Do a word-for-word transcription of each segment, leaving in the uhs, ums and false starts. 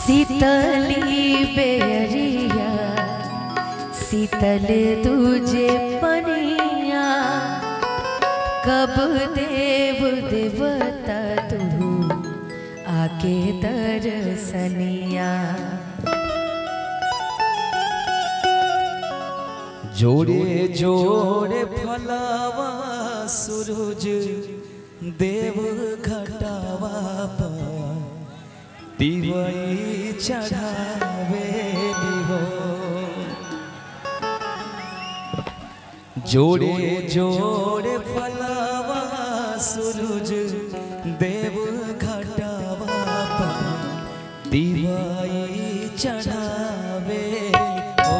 शीतली बेरिया शीतल तुझे पनिया, कब देव देवता तू आके दर्शनिया। जोड़े जोड़े फलावा सूरज देव घटावा पर दिवाई चढ़ावे हो। जोड़े जोड़े फलावा सूरज देव घटावा पर दिवाई चढ़ावे हो।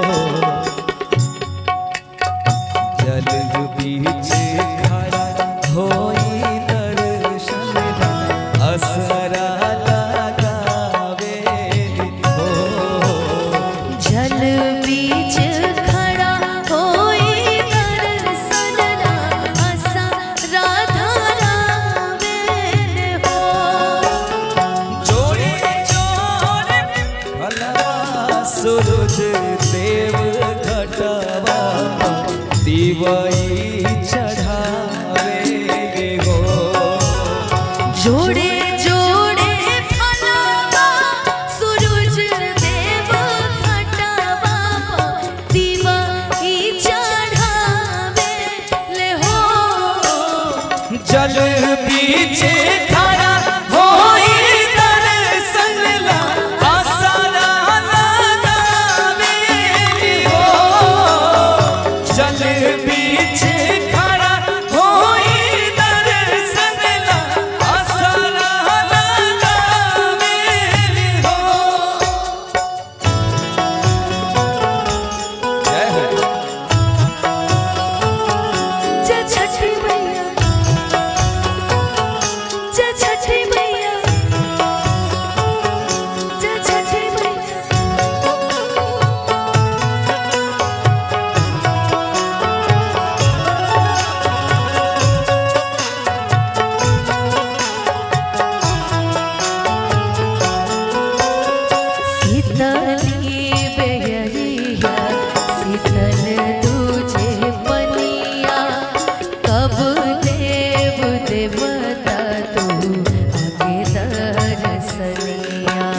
जल बीच खड़ा होई दर्शन असरा लगावे हो। जल बीच खड़ा होई दर्शन असरा धरावे हो। जोड़े जोड़े फलवा सूरज देव घटावा दिवाई चढ़ावे हो। जोड़े जोड़े फलवा सूरज देव घटावा दिवाई चढ़ावे ले हो। जल बीच खड़ा होई दर्शन ला असरा लगावे हो। जल बीच खड़ा होई दर्शन ला असरा लगावे हो। जय हो। जय छठी मैया, जय छठी मैया, जय छठी मैया। शीतली बेरिया शीतल तुझे पनिया, कब देव देवता तू आके दर्शनिया।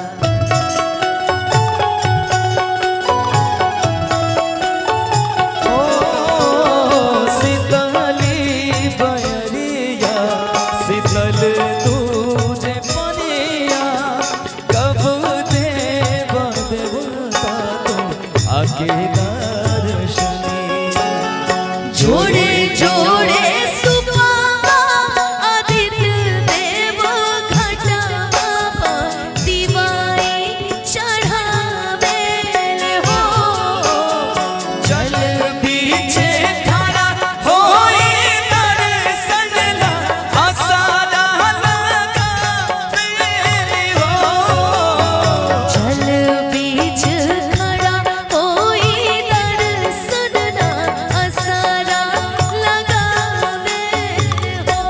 ओ शीतली बयरिया शीतल तुझे पनिया, कब देव देवता तू आके दर्शनिया। जोड़े जोड़े सुपावा आदित्य देव घटावा दिवाई चढ़ावे हो। जल बीच खड़ा होई दर्शन ला असरा लगावे हो। जल बीच खड़ा होई दर्शन असरा लगावे हो।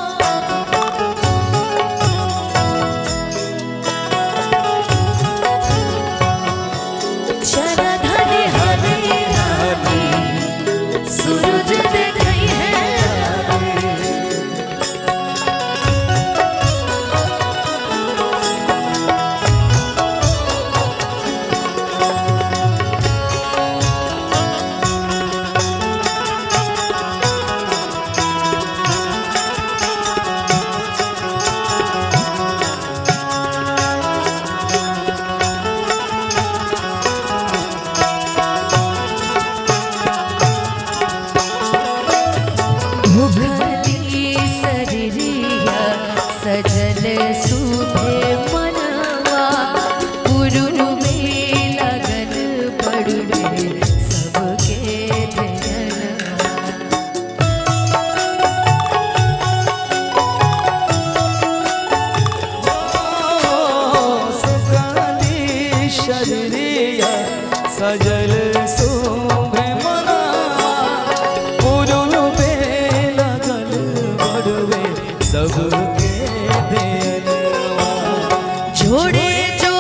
शरधन हरे हरे सूरज देखई है। भुखली शरीरिया सजल सुभे मनवा, गुरु में लगन पड़ुरे सबके ध्यानवा। सुकाली शरीरिया सजल शोभे मना, गुरु पे लगन बड़वे सबके देनवा। जोड़े जो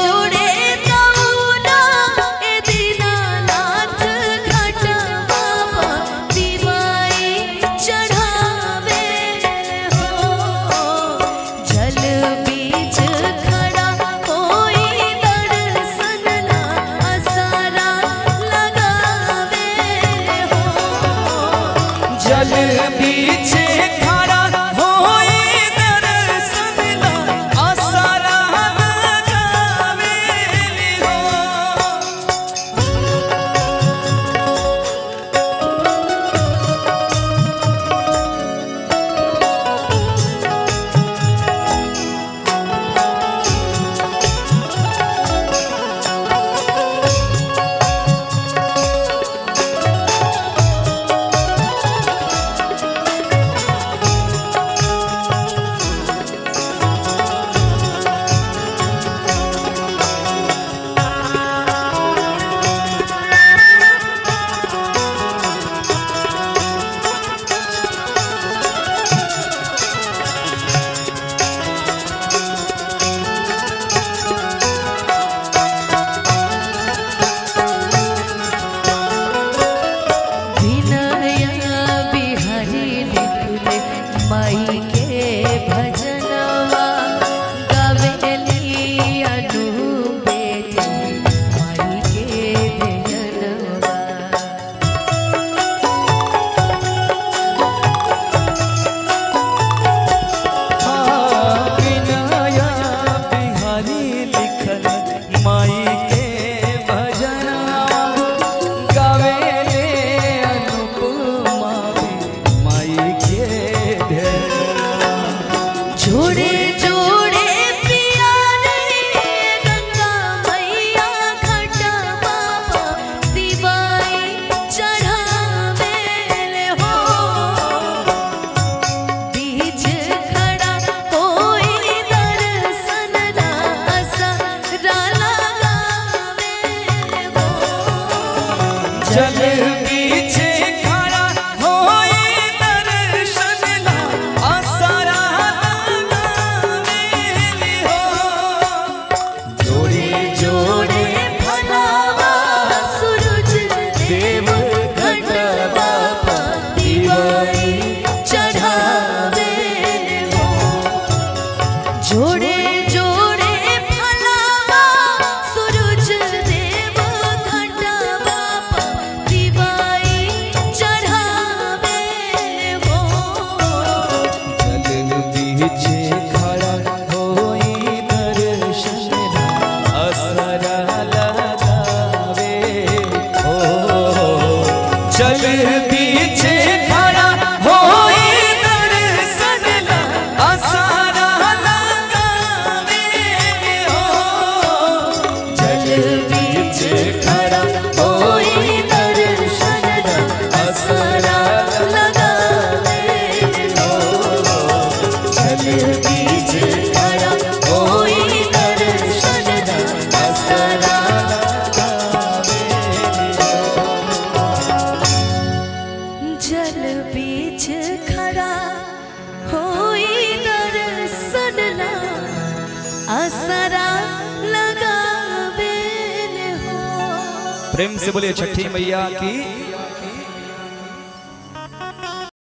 असरा लगावे हो। प्रेम से बोलिए छठी मैया की